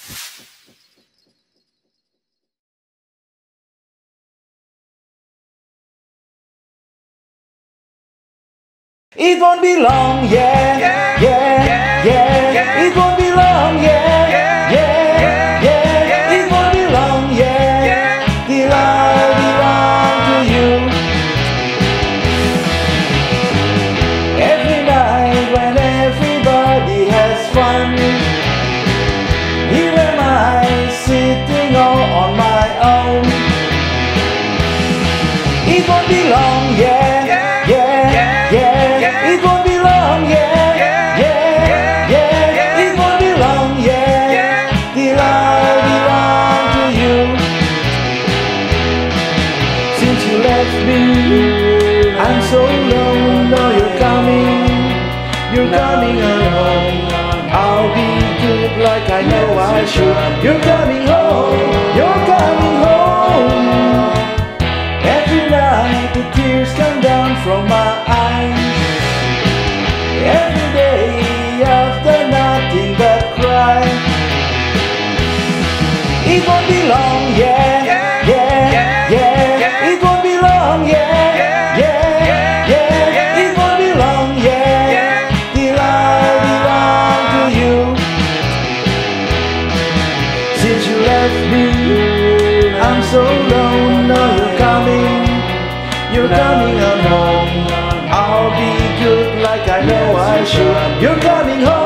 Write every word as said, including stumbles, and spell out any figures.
It won't be long, yeah, yeah, yeah, yeah, yeah. It won't be long, yeah, yeah, yeah, yeah, yeah. It won't be long, yeah, yeah, till I belong to you. Every night when everybody has fun, here am I sitting all on my own. It won't be long, yeah, yeah, yeah, yeah. It won't be long, yeah, yeah, yeah, yeah. It won't be long, yeah, till I belong to you. Since you left me, I'm so alone. Now you're coming, you're coming home. I'll be good like I know I should. You're coming home, you're coming home. Every night the tears come down from my eyes. Every day after nothing but cry. It won't be long, yeah, yeah, yeah, yeah. It won't be long, yeah, yeah, yeah. It won't be long, yeah, till I belong to you. Since you left me, I'm so alone. Now you're coming, you're coming home. I'll be good like I know I should. You're coming home.